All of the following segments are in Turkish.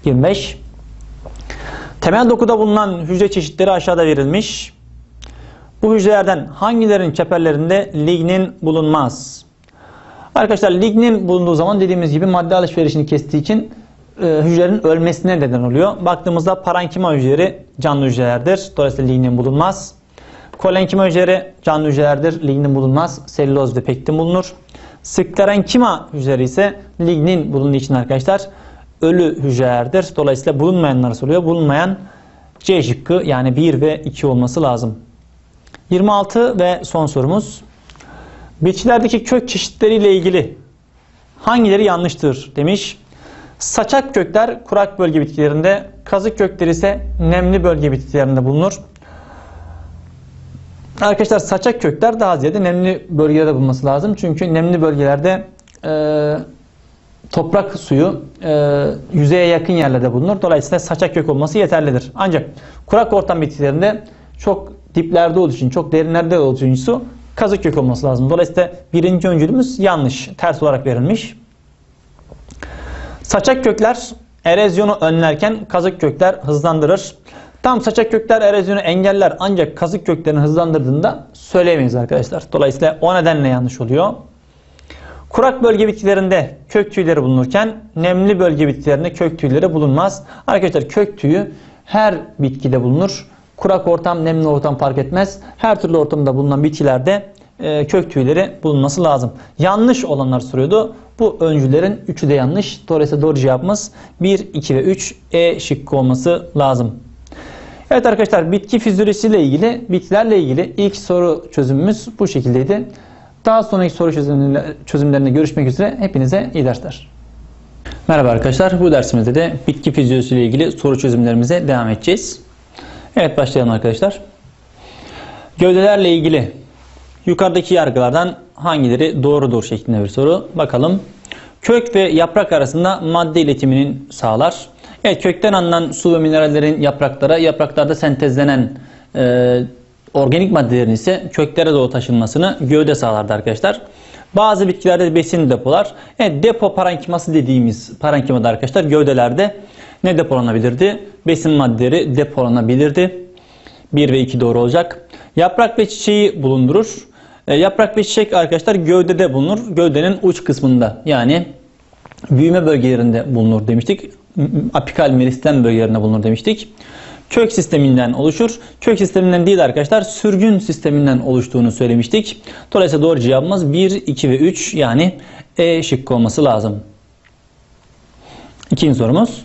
25. Temel dokuda bulunan hücre çeşitleri aşağıda verilmiş. Bu hücrelerden hangilerinin çeperlerinde lignin bulunmaz? Arkadaşlar lignin bulunduğu zaman dediğimiz gibi madde alışverişini kestiği için hücrelerin ölmesine neden oluyor. Baktığımızda parenkima hücreleri canlı hücrelerdir. Dolayısıyla lignin bulunmaz. Kolenkima hücreleri canlı hücrelerdir. Lignin bulunmaz. Selüloz ve pektin bulunur. Sklerenkima hücreleri ise lignin bulunduğu için arkadaşlar ölü hücrelerdir. Dolayısıyla bulunmayanlar soruyor. Bulunmayan C şıkkı yani 1 ve 2 olması lazım. 26 ve son sorumuz. Bitkilerdeki kök çeşitleriyle ilgili hangileri yanlıştır demiş. Saçak kökler kurak bölge bitkilerinde, kazık kökleri ise nemli bölge bitkilerinde bulunur. Arkadaşlar saçak kökler daha ziyade nemli bölgelerde bulunması lazım. Çünkü nemli bölgelerde toprak suyu yüzeye yakın yerlerde bulunur. Dolayısıyla saçak kök olması yeterlidir. Ancak kurak ortam bitkilerinde çok diplerde olduğu için, çok derinlerde olduğu için su kazık kök olması lazım. Dolayısıyla birinci öncülümüz yanlış, ters olarak verilmiş. Saçak kökler erozyonu önlerken kazık kökler hızlandırır. Tam saçak kökler erozyonu engeller ancak kazık köklerini hızlandırdığında söyleyemeyiz arkadaşlar. Dolayısıyla o nedenle yanlış oluyor. Kurak bölge bitkilerinde kök tüyleri bulunurken nemli bölge bitkilerinde kök tüyleri bulunmaz. Arkadaşlar kök tüyü her bitkide bulunur. Kurak ortam, nemli ortam fark etmez. Her türlü ortamda bulunan bitkilerde kök tüyleri bulunması lazım. Yanlış olanlar soruyordu. Bu öncülerin 3'ü de yanlış. Dolayısıyla doğru cevabımız 1, 2 ve 3 E şıkkı olması lazım. Evet arkadaşlar bitki fizyolojisiyle ilgili, bitkilerle ilgili ilk soru çözümümüz bu şekildeydi. Daha sonraki soru çözümlerinde görüşmek üzere. Hepinize iyi dersler. Merhaba arkadaşlar. Bu dersimizde de bitki fizyolojisiyle ilgili soru çözümlerimize devam edeceğiz. Evet başlayalım arkadaşlar. Gövdelerle ilgili yukarıdaki yargılardan hangileri doğrudur şeklinde bir soru. Bakalım. Kök ve yaprak arasında madde iletiminin sağlar. Evet kökten alınan su ve minerallerin yapraklara, yapraklarda sentezlenen organik maddelerin ise köklere doğru taşınmasını gövde sağlardı arkadaşlar. Bazı bitkilerde besin depolar. Evet depo parenkiması dediğimiz parenkimada arkadaşlar gövdelerde ne depolanabilirdi? Besin maddeleri depolanabilirdi. 1 ve 2 doğru olacak. Yaprak ve çiçeği bulundurur. Yaprak ve çiçek arkadaşlar gövdede bulunur. Gövdenin uç kısmında yani büyüme bölgelerinde bulunur demiştik. Apikal meristem bölgelerinde bulunur demiştik. Kök sisteminden oluşur. Kök sisteminden değil arkadaşlar sürgün sisteminden oluştuğunu söylemiştik. Dolayısıyla doğru cevabımız 1, 2 ve 3 yani E şıkkı olması lazım. İkinci sorumuz.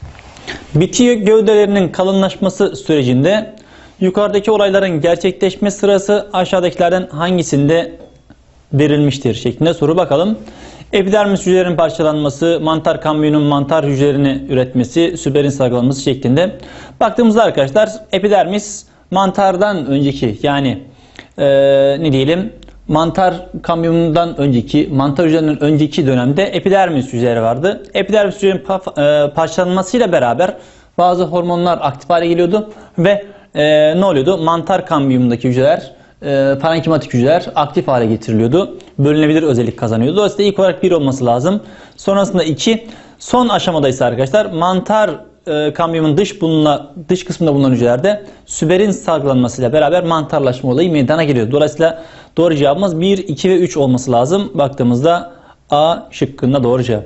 Bitki gövdelerinin kalınlaşması sürecinde yukarıdaki olayların gerçekleşme sırası aşağıdakilerden hangisinde verilmiştir şeklinde soru bakalım. Epidermis hücrelerinin parçalanması, mantar kamyonun mantar hücrelerini üretmesi, süberin salgılanması şeklinde. Baktığımızda arkadaşlar epidermis mantardan önceki yani ne diyelim mantar kamyonundan önceki, mantar hücrelerinin önceki dönemde epidermis hücreleri vardı. Epidermis hücrelerinin parçalanmasıyla beraber bazı hormonlar aktif hale geliyordu ve ne oluyordu? Mantar kamyonundaki hücreler, parenkimatik hücreler aktif hale getiriliyordu. Bölünebilir özellik kazanıyordu. Dolayısıyla ilk olarak 1 olması lazım. Sonrasında 2. Son aşamada ise arkadaşlar mantar kamyonun dış kısmında bulunan hücrelerde süberin salgılanmasıyla beraber mantarlaşma olayı meydana geliyor. Dolayısıyla doğru cevabımız 1, 2 ve 3 olması lazım. Baktığımızda A şıkkında doğru cevap.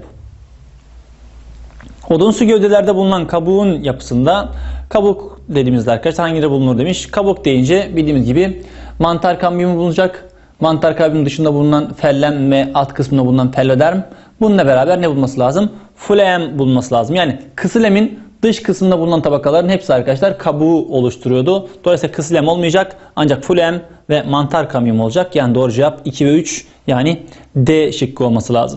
Odunsu gövdelerde bulunan kabuğun yapısında kabuk dediğimizde arkadaşlar hangileri bulunur demiş. Kabuk deyince bildiğimiz gibi mantar kamyonu bulunacak. Mantar kamyonun dışında bulunan fellem ve alt kısmında bulunan pelloderm. Bununla beraber ne bulması lazım? Phloem bulunması lazım. Yani kısilemin dış kısmında bulunan tabakaların hepsi arkadaşlar kabuğu oluşturuyordu. Dolayısıyla kısilem olmayacak. Ancak phloem ve mantar kamyon olacak. Yani doğru cevap 2 ve 3 yani D şıkkı olması lazım.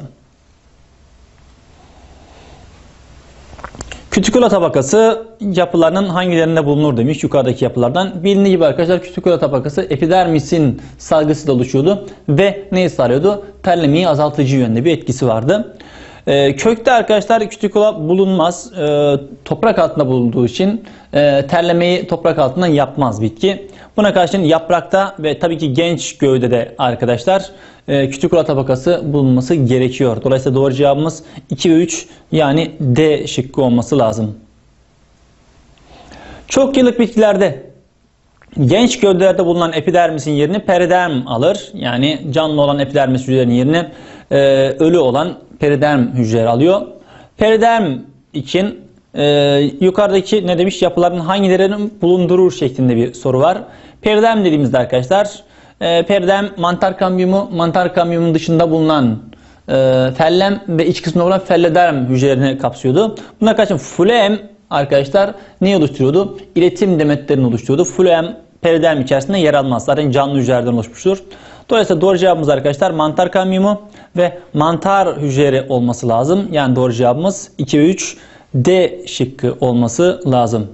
Kütükula tabakası yapılarının hangilerinde bulunur demiş yukarıdaki yapılardan. Bilindiği gibi arkadaşlar kütükula tabakası epidermisin salgısıyla oluşuyordu ve neyi sağlıyordu? Terlemeyi azaltıcı yönde bir etkisi vardı. Kökte arkadaşlar kütükula bulunmaz. Toprak altında bulunduğu için terlemeyi toprak altından yapmaz bitki. Buna karşın yaprakta ve tabii ki genç gövdede arkadaşlar kütükula tabakası bulunması gerekiyor. Dolayısıyla doğru cevabımız 2 ve 3, yani D şıkkı olması lazım. Çok yıllık bitkilerde genç gövdelerde bulunan epidermisin yerini periderm alır. Yani canlı olan epidermis hücrelerinin yerini ölü olan periderm hücreleri alıyor. Periderm için yukarıdaki ne demiş? Yapıların hangilerini bulundurur şeklinde bir soru var. Periderm dediğimizde arkadaşlar periderm mantar kambiyomu, mantar kambiyomunun dışında bulunan fellem ve iç kısmında bulunan fellederm hücrelerini kapsıyordu. Buna karşın fluem arkadaşlar ne oluşturuyordu? İletim demetlerini oluşturuyordu. Fluem periderm içerisinde yer almaz. Zaten canlı hücrelerden oluşmuştur. Dolayısıyla doğru cevabımız arkadaşlar mantar kambiyomu ve mantar hücreleri olması lazım. Yani doğru cevabımız 2 ve 3, D şıkkı olması lazım.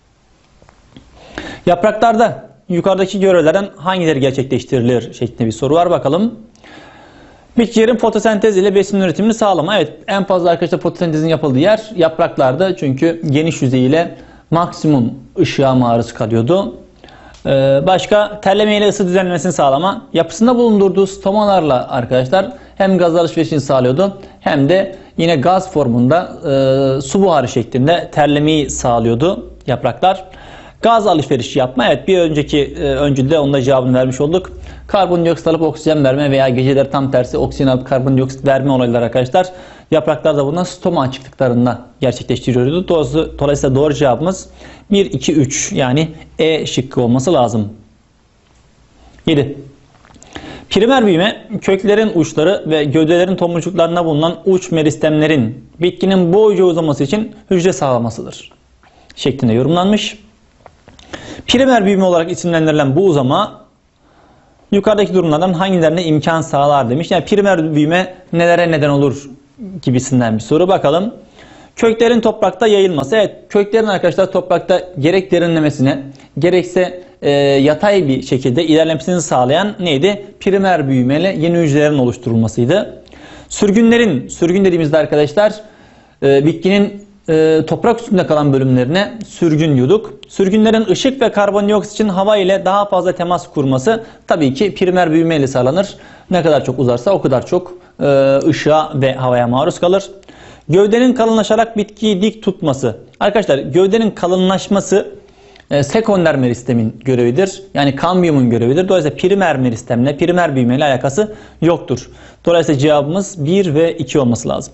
Yapraklarda yukarıdaki görevlerden hangileri gerçekleştirilir şeklinde bir soru var. Bakalım. Bitkilerin fotosentez ile besin üretimini sağlama. Evet, en fazla arkadaşlar fotosentezin yapıldığı yer yapraklarda. Çünkü geniş yüzeyiyle maksimum ışığa maruz kalıyordu. Başka terleme ile ısı düzenlemesini sağlama. Yapısında bulundurduğu stomalarla arkadaşlar hem gaz alışverişini sağlıyordu hem de yine gaz formunda su buharı şeklinde terlemeyi sağlıyordu yapraklar. Gaz alışverişi yapma. Evet, bir önceki öncülde onda cevabını vermiş olduk. Karbondioksit alıp oksijen verme veya geceleri tam tersi oksijen alıp karbondioksit verme olayları arkadaşlar yapraklarda bulunan stoma açıklıklarında gerçekleştiriyordu. Dolayısıyla doğru cevabımız 1, 2, 3, yani E şıkkı olması lazım. 7. Primer büyüme, köklerin uçları ve gövdelerin tomurcuklarında bulunan uç meristemlerin bitkinin boyunca uzaması için hücre sağlamasıdır şeklinde yorumlanmış. Primer büyüme olarak isimlendirilen bu uzama yukarıdaki durumlardan hangilerine imkan sağlar demiş. Yani primer büyüme nelere neden olur gibisinden bir soru. Bakalım. Köklerin toprakta yayılması. Evet, köklerin arkadaşlar toprakta gerek derinlemesine gerekse yatay bir şekilde ilerlemesini sağlayan neydi? Primer büyümeyle yeni hücrelerin oluşturulmasıydı. Sürgün dediğimizde arkadaşlar bitkinin toprak üstünde kalan bölümlerine sürgün diyorduk. Sürgünlerin ışık ve karbondioksit için hava ile daha fazla temas kurması tabii ki primer büyüme ile sağlanır. Ne kadar çok uzarsa o kadar çok ışığa ve havaya maruz kalır. Gövdenin kalınlaşarak bitkiyi dik tutması. Arkadaşlar gövdenin kalınlaşması sekonder meristemin görevidir. Yani kambiyomun görevidir. Dolayısıyla primer meristemle, primer büyüme ile alakası yoktur. Dolayısıyla cevabımız 1 ve 2 olması lazım.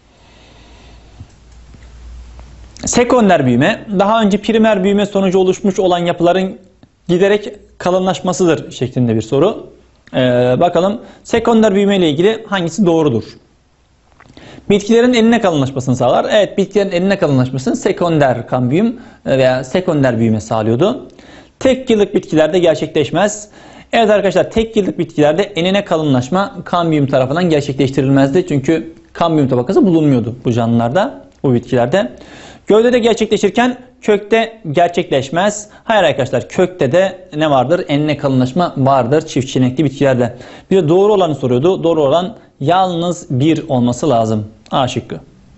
Sekonder büyüme, daha önce primer büyüme sonucu oluşmuş olan yapıların giderek kalınlaşmasıdır şeklinde bir soru. Bakalım sekonder büyüme ile ilgili hangisi doğrudur? Bitkilerin enine kalınlaşmasını sağlar. Evet, bitkilerin enine kalınlaşmasını sekonder kambiyum veya sekonder büyüme sağlıyordu. Tek yıllık bitkilerde gerçekleşmez. Evet arkadaşlar, tek yıllık bitkilerde enine kalınlaşma kambiyum tarafından gerçekleştirilmezdi. Çünkü kambiyum tabakası bulunmuyordu bu canlılarda, bu bitkilerde. Gövdede gerçekleşirken kökte gerçekleşmez. Hayır arkadaşlar, kökte de ne vardır? Enine kalınlaşma vardır çift çiçekli bitkilerde. Bir de doğru olanı soruyordu. Doğru olan yalnız 1 olması lazım. A şıkkı.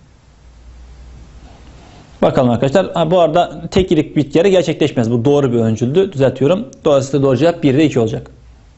Bakalım arkadaşlar. Bu arada tek yıllık bitkilerde gerçekleşmez. Bu doğru bir öncüldü. Düzeltiyorum. Dolayısıyla doğru cevap 1 ve 2 olacak.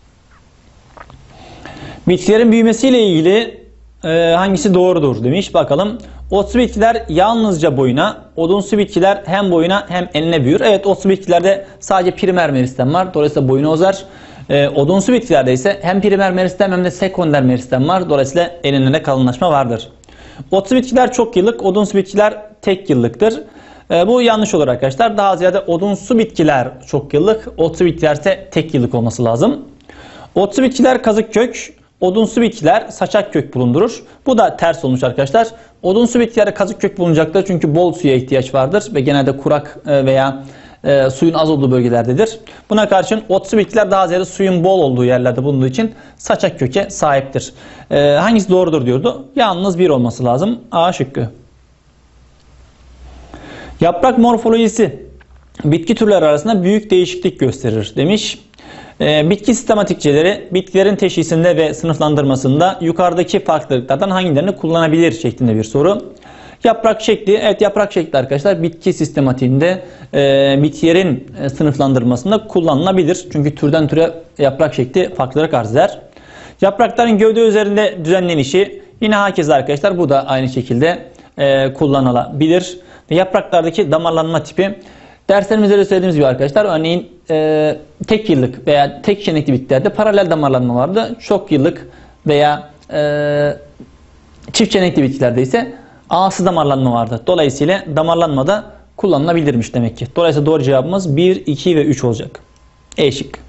Bitkilerin büyümesiyle ilgili hangisi doğrudur demiş. Bakalım. Otsu bitkiler yalnızca boyuna, odunsu bitkiler hem boyuna hem enine büyür. Evet, otsu bitkilerde sadece primer meristem var. Dolayısıyla boyuna uzar. Odunsu bitkilerde ise hem primer meristem hem de sekonder meristem var. Dolayısıyla enine kalınlaşma vardır. Otsu bitkiler çok yıllık, odunsu bitkiler tek yıllıktır. Bu yanlış olur arkadaşlar. Daha ziyade odunsu bitkiler çok yıllık, otsu bitkiler ise tek yıllık olması lazım. Otsu bitkiler kazık kök, odunsu bitkiler saçak kök bulundurur. Bu da ters olmuş arkadaşlar. Odunsu bitkilerde kazık kök bulunacaktır çünkü bol suya ihtiyaç vardır ve genelde kurak veya suyun az olduğu bölgelerdedir. Buna karşın otsu bitkiler daha ziyade suyun bol olduğu yerlerde bulunduğu için saçak köke sahiptir. Hangisi doğrudur diyordu? Yalnız 1 olması lazım. A şıkkı. Yaprak morfolojisi bitki türleri arasında büyük değişiklik gösterir demiş. Bitki sistematikçileri bitkilerin teşhisinde ve sınıflandırmasında yukarıdaki farklılıklardan hangilerini kullanabilir şeklinde bir soru. Yaprak şekli, evet yaprak şekli arkadaşlar bitki sistematiğinde bitkilerin sınıflandırmasında kullanılabilir. Çünkü türden türe yaprak şekli farklılık arz eder. Yaprakların gövde üzerinde düzenlenişi yine hakeza arkadaşlar bu da aynı şekilde kullanılabilir. Ve yapraklardaki damarlanma tipi derslerimizde de söylediğimiz gibi arkadaşlar örneğin tek yıllık veya tek çenekli bitkilerde paralel damarlanma vardı. Çok yıllık veya çift çenekli bitkilerde ise ağası damarlanma vardı. Dolayısıyla damarlanma da kullanılabilirmiş demek ki. Dolayısıyla doğru cevabımız 1, 2 ve 3 olacak. E şıkkı.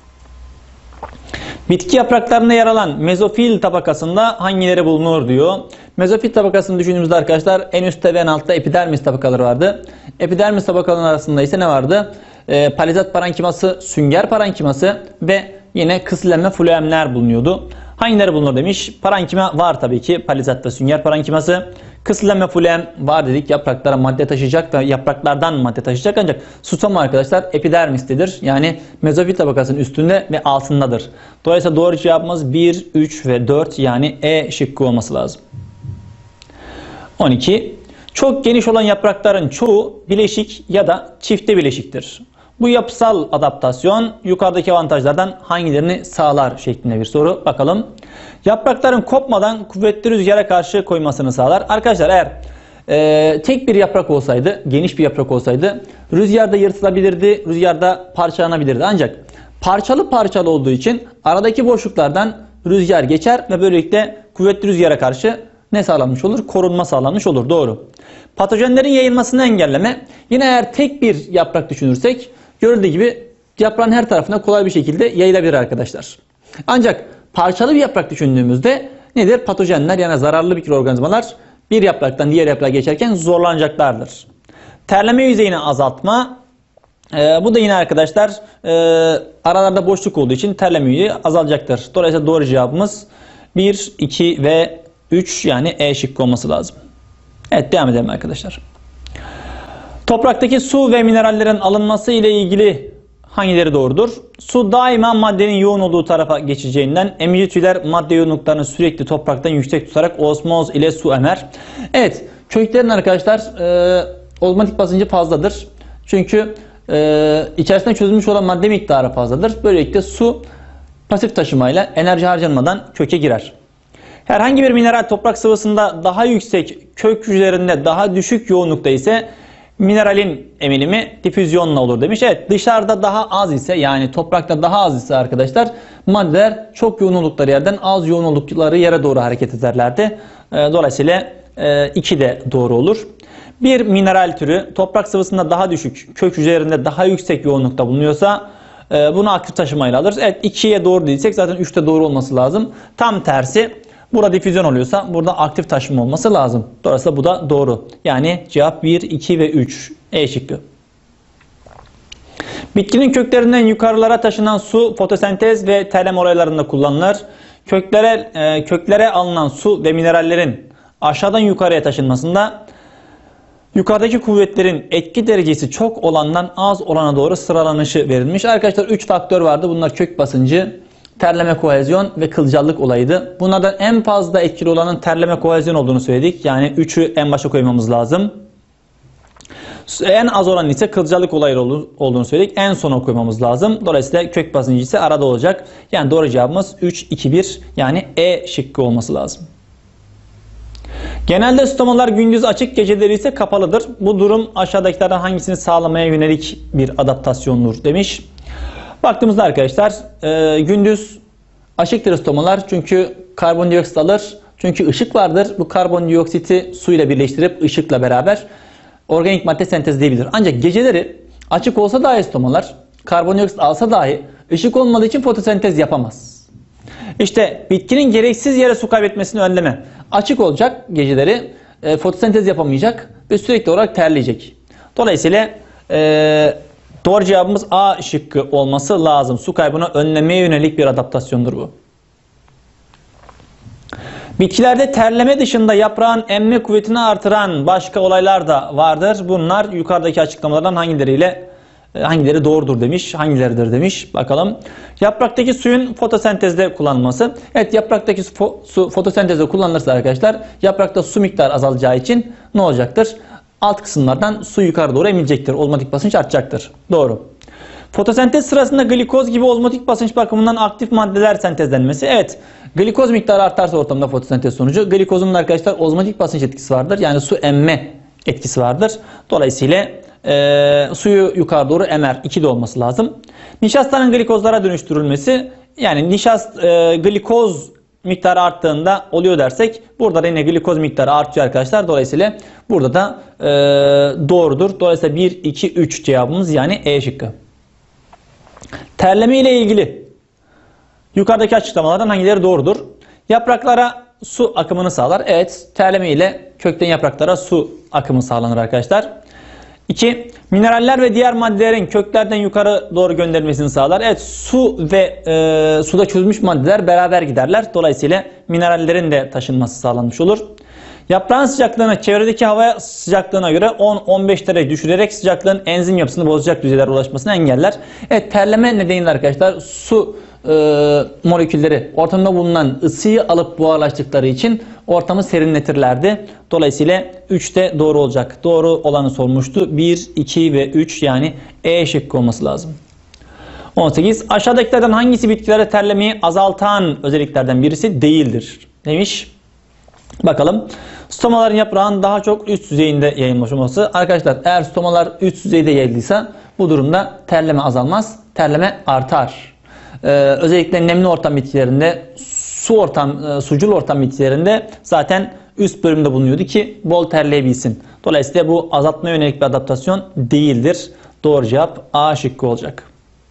Bitki yapraklarında yer alan mezofil tabakasında hangileri bulunur diyor. Mezofil tabakasını düşündüğümüzde arkadaşlar en üstte ve en altta epidermis tabakaları vardı. Epidermis tabakalarının arasında ise ne vardı? Palizat parenkiması, sünger parenkiması ve yine kısılenme fluemler bulunuyordu. Hangileri bulunur demiş. Parenkima var tabii ki. Palizat ve sünger parenkiması. Kısılenme fluem var dedik. Yapraklara madde taşıyacak ve yapraklardan madde taşıyacak. Ancak stoma arkadaşlar epidermistedir. Yani mezofil tabakasının üstünde ve altındadır. Dolayısıyla doğru cevabımız 1, 3 ve 4 yani E şıkkı olması lazım. 12. Çok geniş olan yaprakların çoğu bileşik ya da çifte bileşiktir. Bu yapısal adaptasyon yukarıdaki avantajlardan hangilerini sağlar şeklinde bir soru. Bakalım. Yaprakların kopmadan kuvvetli rüzgara karşı koymasını sağlar. Arkadaşlar eğer tek bir yaprak olsaydı, geniş bir yaprak olsaydı rüzgarda yırtılabilirdi, rüzgarda parçalanabilirdi. Ancak parçalı parçalı olduğu için aradaki boşluklardan rüzgar geçer ve böylelikle kuvvetli rüzgara karşı ne sağlanmış olur? Korunma sağlanmış olur. Doğru. Patojenlerin yayılmasını engelleme. Yine eğer tek bir yaprak düşünürsek görüldüğü gibi yaprağın her tarafına kolay bir şekilde yayılabilir arkadaşlar. Ancak parçalı bir yaprak düşündüğümüzde nedir? Patojenler yani zararlı mikroorganizmalar bir yapraktan diğer yaprağa geçerken zorlanacaklardır. Terleme yüzeyini azaltma. Bu da yine arkadaşlar aralarda boşluk olduğu için terleme yüzeyi azalacaktır. Dolayısıyla doğru cevabımız 1, 2 ve 3 yani E şıkkı olması lazım. Evet devam edelim arkadaşlar. Topraktaki su ve minerallerin alınması ile ilgili hangileri doğrudur? Su daima maddenin yoğun olduğu tarafa geçeceğinden emici tüyler madde yoğunluklarını sürekli topraktan yüksek tutarak osmoz ile su emer. Evet köklerin arkadaşlar ozmotik basıncı fazladır. Çünkü içerisinde çözülmüş olan madde miktarı fazladır. Böylelikle su pasif taşımayla enerji harcanmadan köke girer. Herhangi bir mineral toprak sıvısında daha yüksek, kök hücrelerinde daha düşük yoğunlukta ise mineralin emilimi difüzyonla olur demiş. Evet dışarıda daha az ise yani toprakta daha az ise arkadaşlar maddeler çok yoğun oldukları yerden az yoğun oldukları yere doğru hareket ederlerdi. Dolayısıyla 2 de doğru olur. Bir mineral türü toprak sıvısında daha düşük, kök hücrelerinde daha yüksek yoğunlukta bulunuyorsa bunu aktif taşımayla alırız. Evet 2'ye doğru değilsek zaten 3'te doğru olması lazım. Tam tersi. Burada difüzyon oluyorsa burada aktif taşıma olması lazım. Dolayısıyla bu da doğru. Yani cevap 1, 2 ve 3. E şıkkı. Bitkinin köklerinden yukarılara taşınan su fotosentez ve terleme olaylarında kullanılır. Köklere alınan su ve minerallerin aşağıdan yukarıya taşınmasında yukarıdaki kuvvetlerin etki derecesi çok olandan az olana doğru sıralanışı verilmiş. Arkadaşlar 3 faktör vardı. Bunlar kök basıncı, terleme kohezyon ve kılcallık olayıydı. Bunlardan en fazla etkili olanın terleme kohezyon olduğunu söyledik. Yani 3'ü en başa koymamız lazım. En az olan ise kılcallık olayı olduğunu söyledik. En sona koymamız lazım. Dolayısıyla kök basıncı ise arada olacak. Yani doğru cevabımız 3, 2, 1 yani E şıkkı olması lazım. Genelde stomalar gündüz açık, geceleri ise kapalıdır. Bu durum aşağıdakilerden hangisini sağlamaya yönelik bir adaptasyondur demiş. Baktığımızda arkadaşlar gündüz açıktır stomalar çünkü karbondioksit alır. Çünkü ışık vardır. Bu karbondioksiti suyla birleştirip ışıkla beraber organik madde sentezleyebilir. Ancak geceleri açık olsa dahi stomalar karbondioksit alsa dahi ışık olmadığı için fotosentez yapamaz. İşte bitkinin gereksiz yere su kaybetmesini önleme. Açık olacak geceleri fotosentez yapamayacak ve sürekli olarak terleyecek. Dolayısıyla doğru cevabımız A şıkkı olması lazım. Su kaybını önlemeye yönelik bir adaptasyondur bu. Bitkilerde terleme dışında yaprağın emme kuvvetini artıran başka olaylar da vardır. Bunlar yukarıdaki açıklamalardan hangileriyle Hangileri doğrudur demiş, hangileridir demiş. Bakalım. Yapraktaki suyun fotosentezde kullanılması. Evet, yapraktaki su fotosentezde kullanılırsa arkadaşlar yaprakta su miktarı azalacağı için ne olacaktır? Alt kısımlardan su yukarı doğru emilecektir. Ozmotik basınç artacaktır. Doğru. Fotosentez sırasında glikoz gibi ozmotik basınç bakımından aktif maddeler sentezlenmesi. Evet, glikoz miktarı artarsa ortamda fotosentez sonucu glikozun arkadaşlar ozmotik basınç etkisi vardır. Yani su emme etkisi vardır. Dolayısıyla suyu yukarı doğru emer. 2'de olması lazım. Nişastanın glikozlara dönüştürülmesi, yani glikoz miktarı arttığında oluyor dersek, burada da yine glikoz miktarı artıyor arkadaşlar. Dolayısıyla burada da doğrudur. Dolayısıyla 1, 2, 3 cevabımız yani E şıkkı. Terleme ile ilgili yukarıdaki açıklamalardan hangileri doğrudur? Yapraklara su akımını sağlar. Evet, terleme ile kökten yapraklara su akımı sağlanır arkadaşlar. 2. Mineraller ve diğer maddelerin köklerden yukarı doğru gönderilmesini sağlar. Evet, su ve suda çözülmüş maddeler beraber giderler. Dolayısıyla minerallerin de taşınması sağlanmış olur. Yaprağın sıcaklığını çevredeki hava sıcaklığına göre 10-15 derece düşürerek sıcaklığın enzim yapısını bozacak düzeylere ulaşmasını engeller. Evet, terleme nedeniyle arkadaşlar su molekülleri ortamda bulunan ısıyı alıp buharlaştıkları için ortamı serinletirlerdi. Dolayısıyla 3'te doğru olacak. Doğru olanı sormuştu. 1, 2 ve 3 yani E şıkkı olması lazım. 18. Aşağıdakilerden hangisi bitkilere terlemeyi azaltan özelliklerden birisi değildir demiş. Bakalım. Stomaların yaprağın daha çok üst düzeyinde yayılmış olması. Arkadaşlar, eğer stomalar üst düzeyde yayıldıysa bu durumda terleme azalmaz. Terleme artar. Özellikle nemli ortam bitkilerinde, sucul ortam bitkilerinde zaten üst bölümde bulunuyordu ki bol terleyebilsin. Dolayısıyla bu azaltmaya yönelik bir adaptasyon değildir. Doğru cevap A şıkkı olacak.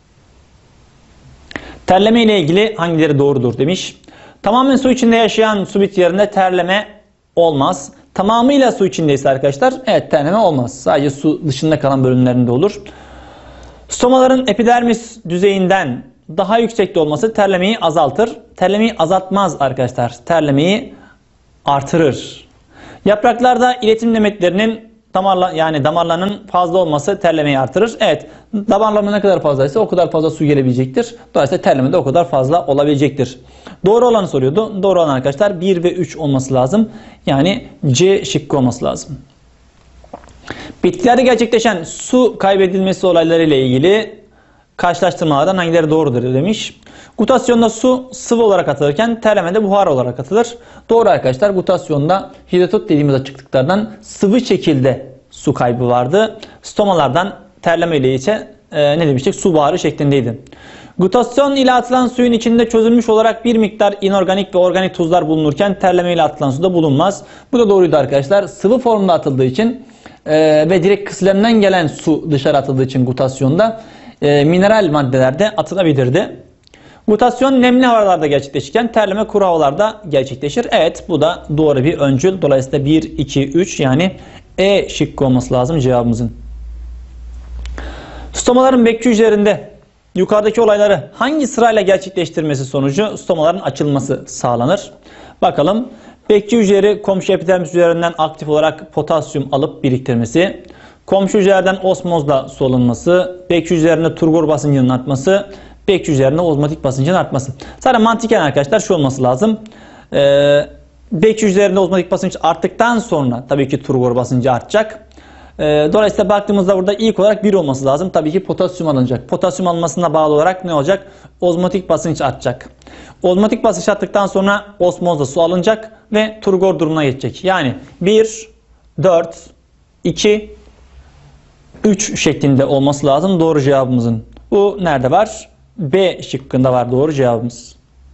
Terleme ile ilgili hangileri doğrudur demiş. Tamamen su içinde yaşayan su bitkilerinde terleme olmaz. Tamamıyla su içindeyse arkadaşlar, evet, terleme olmaz. Sadece su dışında kalan bölümlerinde olur. Stomaların epidermis düzeyinden daha yüksekte olması terlemeyi azaltır. Terlemeyi azaltmaz arkadaşlar. Terlemeyi artırır. Yapraklarda iletim demetlerinin damarlarının fazla olması terlemeyi artırır. Evet, damarlama ne kadar fazlaysa o kadar fazla su gelebilecektir. Dolayısıyla terleme de o kadar fazla olabilecektir. Doğru olanı soruyordu. Doğru olan arkadaşlar 1 ve 3 olması lazım. Yani C şıkkı olması lazım. Bitkilerde gerçekleşen su kaybedilmesi olayları ile ilgili karşılaştırmalardan hangileri doğrudur demiş. Gutasyonda su sıvı olarak atılırken terlemede buhar olarak atılır. Doğru arkadaşlar. Gutasyonda hidrotot dediğimiz açıklıklardan sıvı şekilde su kaybı vardı. Stomalardan terleme ile ise ne demiştik? Su buharı şeklindeydi. Gutasyon ile atılan suyun içinde çözülmüş olarak bir miktar inorganik ve organik tuzlar bulunurken terleme ile atılan suda bulunmaz. Bu da doğruydu arkadaşlar. Sıvı formda atıldığı için ve direkt kısılemden gelen su dışarı atıldığı için gutasyonda mineral maddelerde atılabilirdi. Gutasyon nemli havalarda gerçekleşirken terleme kuru havalarda gerçekleşir. Evet, bu da doğru bir öncül. Dolayısıyla 1, 2, 3 yani E şıkkı olması lazım cevabımızın. Stomaların bekçi hücrelerinde yukarıdaki olayları hangi sırayla gerçekleştirmesi sonucu stomaların açılması sağlanır? Bakalım. Bekçi hücreleri komşu epidermis hücrelerinden aktif olarak potasyum alıp biriktirmesi, komşu hücrelerden osmozla su alınması, bekçi hücrelerinde turgor basıncının artması, bekçi hücrelerinde ozmotik basıncın artması. Zaten mantıken arkadaşlar şu olması lazım. Bekçi hücrelerinde ozmotik basınç arttıktan sonra tabii ki turgor basıncı artacak. Dolayısıyla baktığımızda burada ilk olarak 1 olması lazım. Tabii ki potasyum alınacak. Potasyum alınmasına bağlı olarak ne olacak? Ozmotik basınç artacak. Ozmotik basınç arttıktan sonra osmozla su alınacak ve turgor durumuna geçecek. Yani 1, 4, 2, 3 şeklinde olması lazım doğru cevabımızın. Bu nerede var? B şıkkında var doğru cevabımız.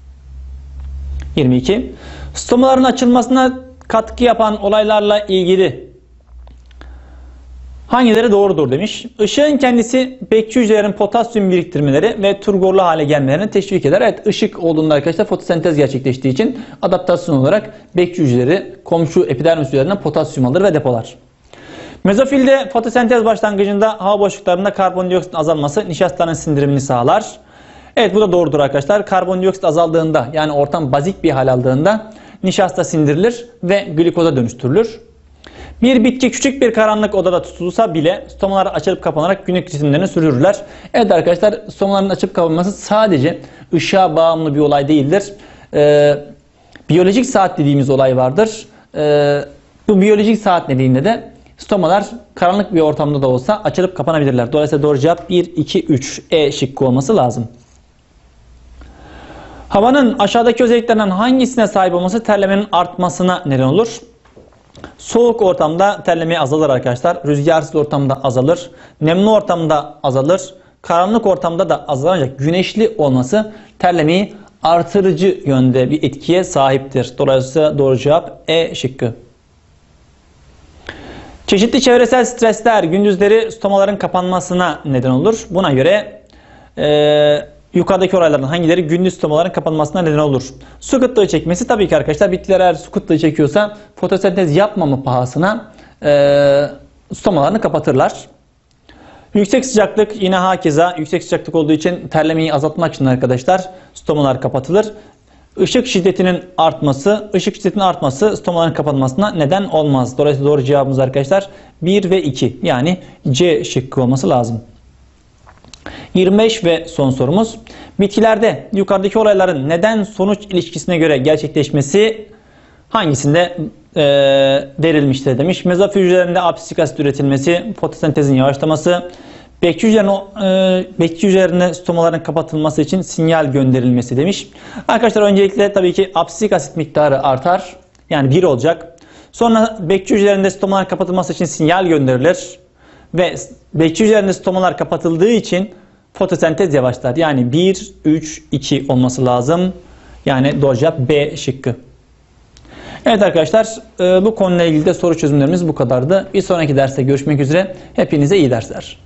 22. Stomaların açılmasına katkı yapan olaylarla ilgili hangileri doğrudur demiş. Işığın kendisi bekçi hücrelerin potasyum biriktirmeleri ve turgorlu hale gelmelerini teşvik eder. Evet, ışık olduğunda arkadaşlar fotosentez gerçekleştiği için adaptasyon olarak bekçi hücreleri komşu epidermis hücrelerinden potasyum alır ve depolar. Mezofilde fotosentez başlangıcında hava boşluklarında karbondioksit azalması nişastanın sindirimini sağlar. Evet, bu da doğrudur arkadaşlar. Karbondioksit azaldığında yani ortam bazik bir hal aldığında nişasta sindirilir ve glikoza dönüştürülür. Bir bitki küçük bir karanlık odada tutulsa bile stomalar açılıp kapanarak günlük ritimlerini sürdürürler. Evet arkadaşlar, stomaların açıp kapanması sadece ışığa bağımlı bir olay değildir. Biyolojik saat dediğimiz olay vardır. Bu biyolojik saat nedeniyle de stomalar karanlık bir ortamda da olsa açılıp kapanabilirler. Dolayısıyla doğru cevap 1, 2, 3 E şıkkı olması lazım. Havanın aşağıdaki özelliklerinden hangisine sahip olması terlemenin artmasına neden olur? Soğuk ortamda terleme azalır arkadaşlar. Rüzgarsız ortamda azalır. Nemli ortamda azalır. Karanlık ortamda da azalır, ancak güneşli olması terlemeyi artırıcı yönde bir etkiye sahiptir. Dolayısıyla doğru cevap E şıkkı. Çeşitli çevresel stresler gündüzleri stomaların kapanmasına neden olur. Buna göre yukarıdaki olaylardan hangileri gündüz stomaların kapanmasına neden olur? Su kıtlığı çekmesi, tabii ki arkadaşlar bitkiler eğer su kıtlığı çekiyorsa fotosentez yapmama pahasına stomalarını kapatırlar. Yüksek sıcaklık yine hakeza yüksek sıcaklık olduğu için terlemeyi azaltmak için arkadaşlar stomalar kapatılır. Işık şiddetinin artması stomaların kapanmasına neden olmaz. Dolayısıyla doğru cevabımız arkadaşlar 1 ve 2, yani C şıkkı olması lazım. 25 ve son sorumuz. Bitkilerde yukarıdaki olayların neden sonuç ilişkisine göre gerçekleşmesi hangisinde verilmiştir demiş. Mezofil hücrelerinde apsisik asit üretilmesi, fotosentezin yavaşlaması, bekçi hücrelerinde stomaların kapatılması için sinyal gönderilmesi demiş. Arkadaşlar öncelikle tabii ki apsisik asit miktarı artar. Yani 1 olacak. Sonra bekçi hücrelerinde stomalar kapatılması için sinyal gönderilir. Ve bekçi hücrelerinde stomalar kapatıldığı için fotosentez yavaşlar. Yani 1, 3, 2 olması lazım. Yani doğru cevap B şıkkı. Evet arkadaşlar, bu konuyla ilgili de soru çözümlerimiz bu kadardı. Bir sonraki derste görüşmek üzere. Hepinize iyi dersler.